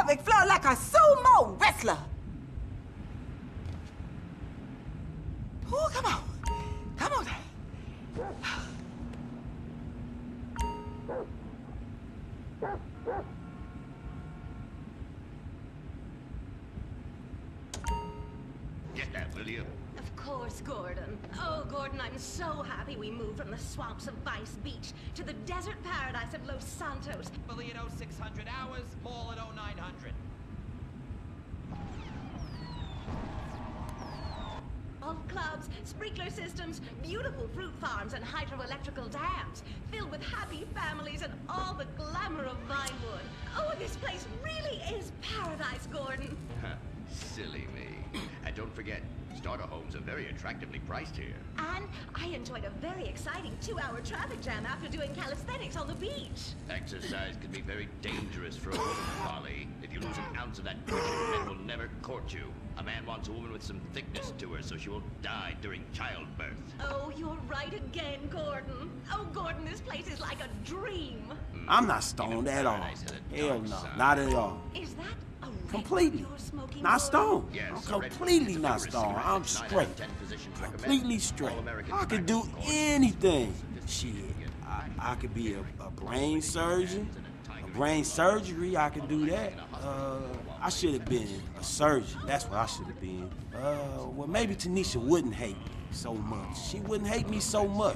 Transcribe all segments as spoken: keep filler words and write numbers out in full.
pelvic floor like a sumo wrestler. Oh, come on. Come on. Get that, will you? Of course, Gordon. Oh, Gordon, I'm so happy we moved from the swamps of Vice Beach to the desert paradise of Los Santos. Billy at oh six hundred hours, Paul at oh nine hundred. Golf clubs, sprinkler systems, beautiful fruit farms, and hydroelectrical dams, filled with happy families and all the glamour of Vinewood. Oh, this place really is paradise, Gordon. Silly me. And don't forget, starter homes are very attractively priced here. And I enjoyed a very exciting two-hour traffic jam after doing calisthenics on the beach. Exercise can be very dangerous for a woman, Polly. If you lose an ounce of that cushion, men will never court you. A man wants a woman with some thickness to her so she won't die during childbirth. Oh, you're right again, Gordon. Oh, Gordon, this place is like a dream. I'm not stoned at all. Hell no, not at all. Is that a red Completely. you're smoking, Not Gordon? stoned. Yes, I'm a red completely is a not vigorous stoned. cigarette I'm that nine out straight. of ten physicians recommend. Completely straight. All-American I could do tobacco. anything. Shit, I, I could be a, a brain surgeon, a brain surgery. I could do that. Uh, I should have been a surgeon. That's what I should have been. Uh, well, maybe Tanisha wouldn't hate me so much. She wouldn't hate me so much.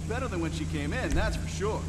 better than when she came in, that's for sure.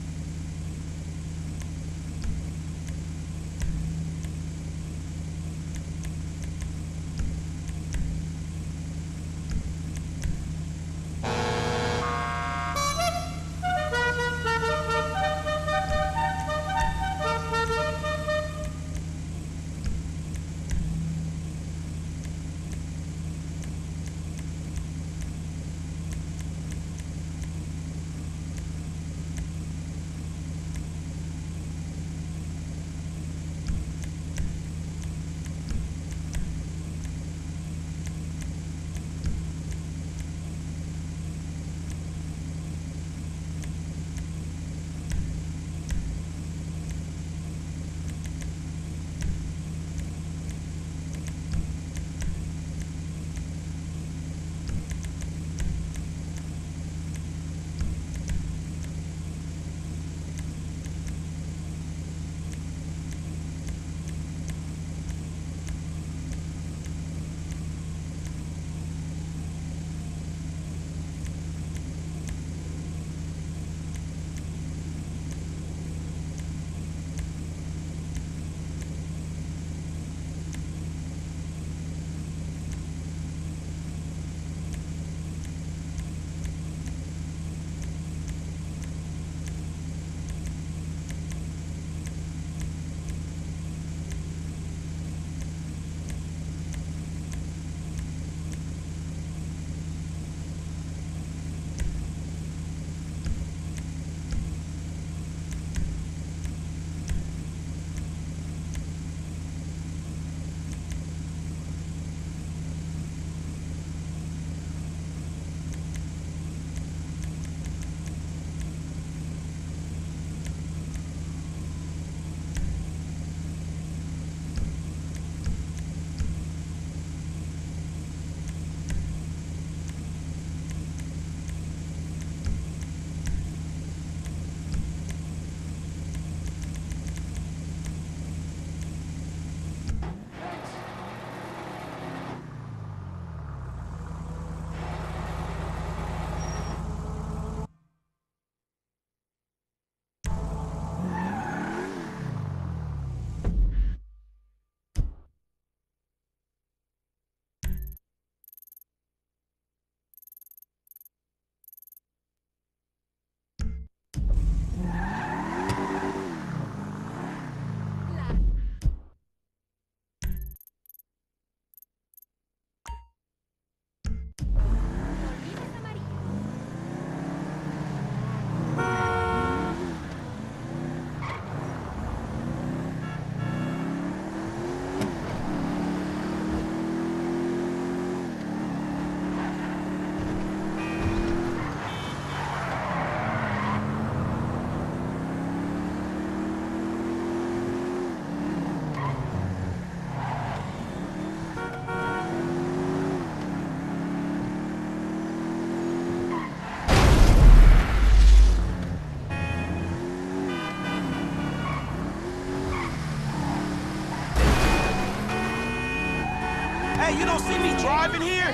Hey, you don't see me driving here?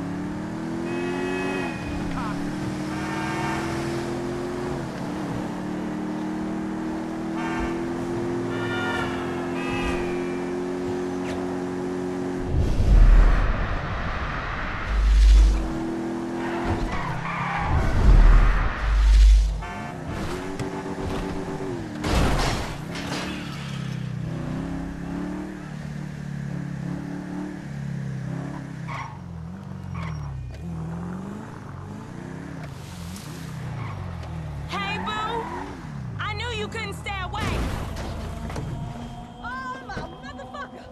You couldn't stay away. Oh, my motherfucker!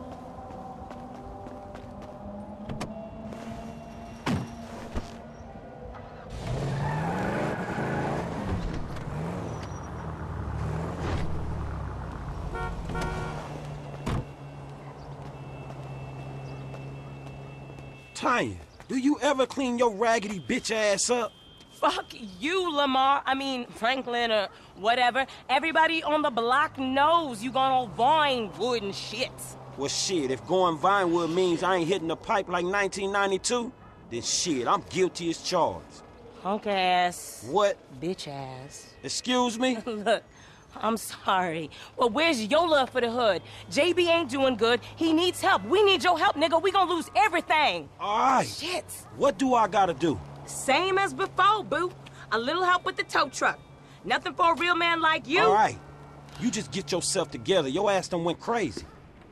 Tanya, do you ever clean your raggedy bitch ass up? Fuck you, Lamar. I mean, Franklin or whatever. Everybody on the block knows you gone on Vinewood and shit. Well, shit, if going Vinewood means I ain't hitting the pipe like nineteen ninety-two, then shit, I'm guilty as charged. Punk ass. What? Bitch ass. Excuse me? Look, I'm sorry. Well, where's your love for the hood? J B ain't doing good. He needs help. We need your help, nigga. We gonna lose everything. All right. Shit. What do I gotta do? Same as before, boo. A little help with the tow truck. Nothing for a real man like you. All right. You just get yourself together. Your ass done went crazy.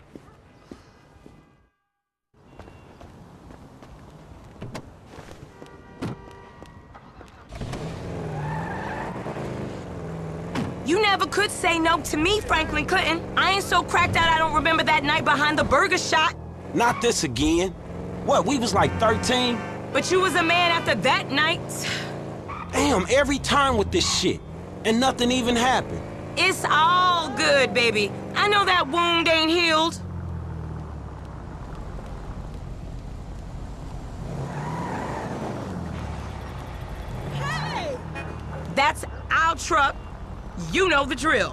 You never could say no to me, Franklin Clinton. I ain't so cracked out I don't remember that night behind the burger shop. Not this again. What, we was like thirteen? But you was a man after that night. Damn, every time with this shit. And nothing even happened. It's all good, baby. I know that wound ain't healed. Hey! That's our truck. You know the drill.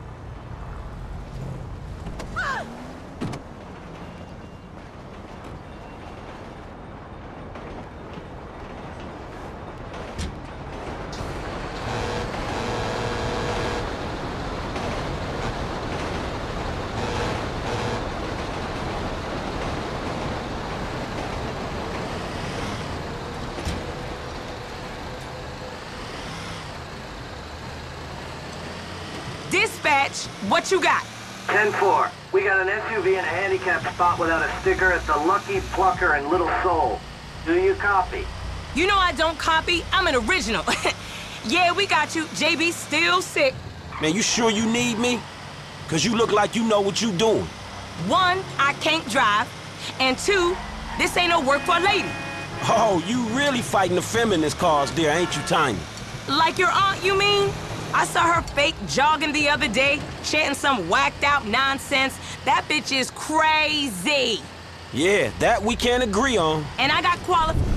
Dispatch, what you got? ten four. We got an S U V in a handicapped spot without a sticker at the Lucky Plucker in Little Seoul. Do you copy? You know I don't copy. I'm an original. Yeah, we got you. J B still sick. Man, you sure you need me? Cause you look like you know what you doing. One, I can't drive. And two, this ain't no work for a lady. Oh, you really fighting the feminist cause there, ain't you, Tiny? Like your aunt, you mean? I saw her fake jogging the other day, chanting some whacked out nonsense. That bitch is crazy. Yeah, that we can't agree on. And I got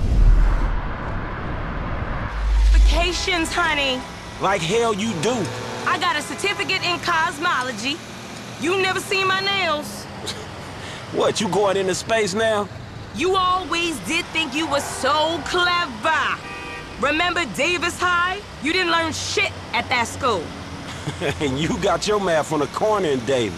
qualifications, honey. Like hell you do. I got a certificate in cosmology. You never seen my nails. What, you going into space now? You always did think you were so clever. Remember Davis High? You didn't learn shit at that school. And you got your math on the corner in Davis.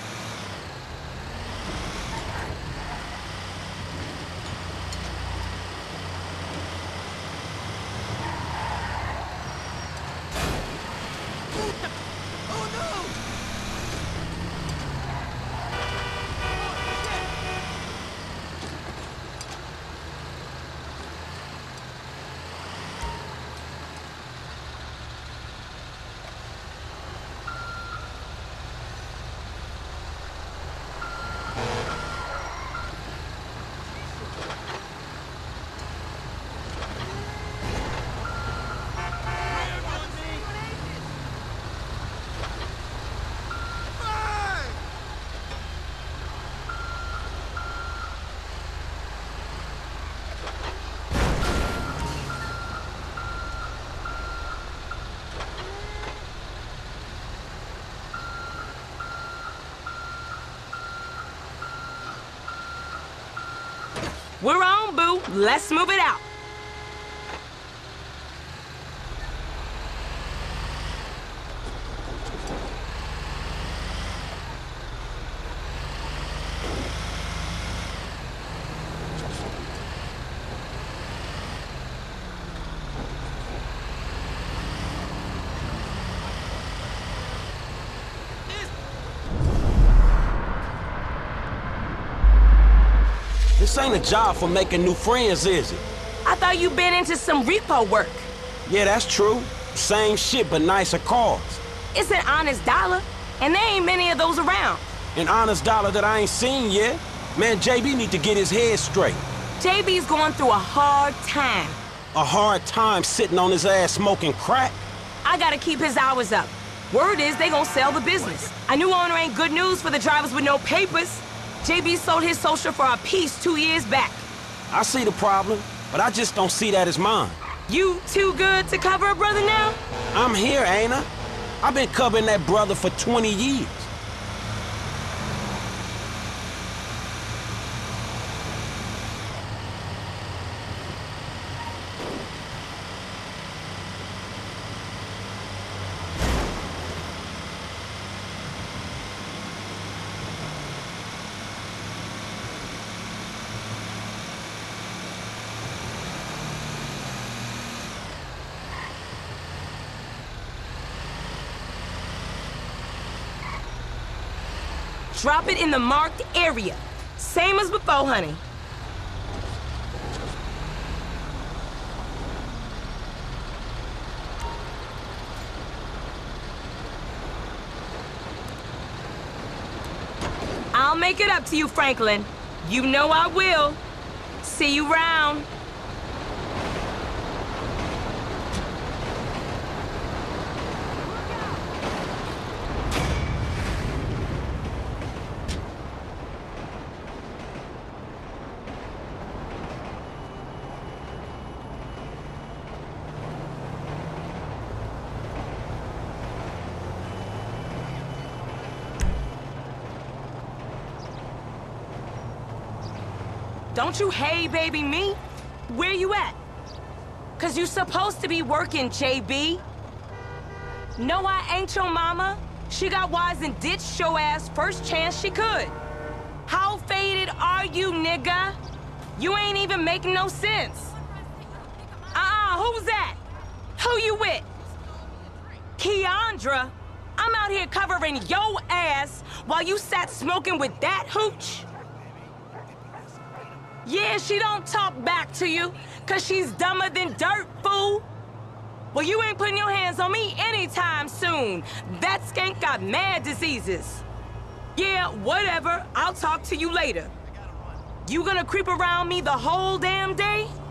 We're on, boo. Let's move it out. This ain't a job for making new friends, is it? I thought you been into some repo work. Yeah, that's true. Same shit, but nicer cars. It's an honest dollar, and there ain't many of those around. An honest dollar that I ain't seen yet. Man, J B need to get his head straight. J B's going through a hard time. A hard time sitting on his ass smoking crack? I gotta keep his hours up. Word is they gonna sell the business. A new owner ain't good news for the drivers with no papers. J B sold his social for a piece two years back. I see the problem, but I just don't see that as mine. You too good to cover a brother now? I'm here, ain't I? I've been covering that brother for twenty years. Drop it in the marked area. Same as before, honey. I'll make it up to you, Franklin. You know I will. See you round. Don't you hey baby me? Where you at? Cause you supposed to be working, J B. No, I ain't your mama. She got wise and ditched your ass first chance she could. How faded are you, nigga? You ain't even making no sense. Uh-uh, who's that? Who you with? Keandra? I'm out here covering your ass while you sat smoking with that hooch? Yeah, she don't talk back to you, cause she's dumber than dirt, fool. Well, you ain't putting your hands on me anytime soon. That skank got mad diseases. Yeah, whatever. I'll talk to you later. You gonna creep around me the whole damn day?